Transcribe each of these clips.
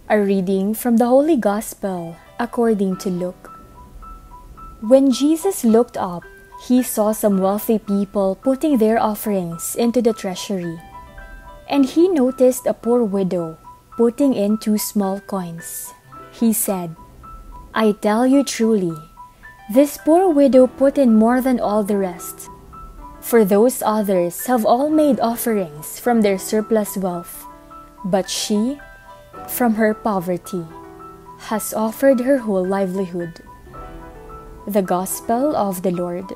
A reading from the Holy Gospel according to Luke. When Jesus looked up, he saw some wealthy people putting their offerings into the treasury. And he noticed a poor widow putting in 2 small coins. He said, "I tell you truly, this poor widow put in more than all the rest. For those others have all made offerings from their surplus wealth, but she, from her poverty, has offered her whole livelihood." The Gospel of the Lord.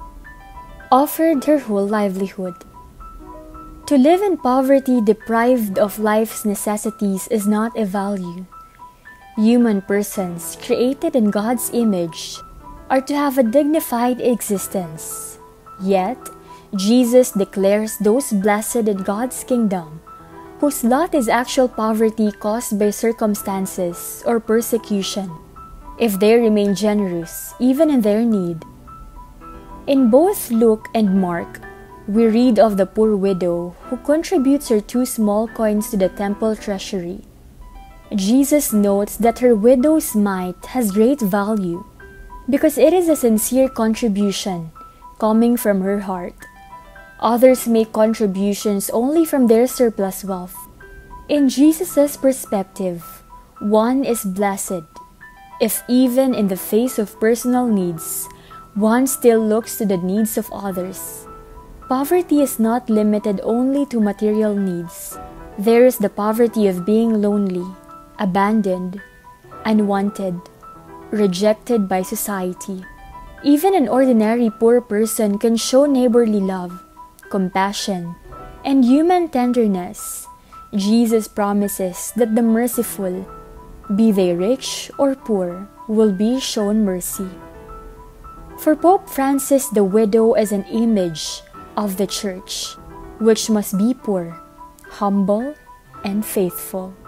Offered her whole livelihood. To live in poverty, deprived of life's necessities, is not a value. Human persons, created in God's image, are to have a dignified existence. Yet, Jesus declares those blessed in God's kingdom, whose lot is actual poverty caused by circumstances or persecution, if they remain generous even in their need. In both Luke and Mark, we read of the poor widow who contributes her 2 small coins to the temple treasury. Jesus notes that her widow's mite has great value because it is a sincere contribution coming from her heart. Others make contributions only from their surplus wealth. In Jesus' perspective, one is blessed if even in the face of personal needs, one still looks to the needs of others. Poverty is not limited only to material needs. There is the poverty of being lonely, abandoned, unwanted, rejected by society. Even an ordinary poor person can show neighborly love, compassion, and human tenderness. Jesus promises that the merciful, be they rich or poor, will be shown mercy. For Pope Francis, the widow is an image of the Church, which must be poor, humble, and faithful.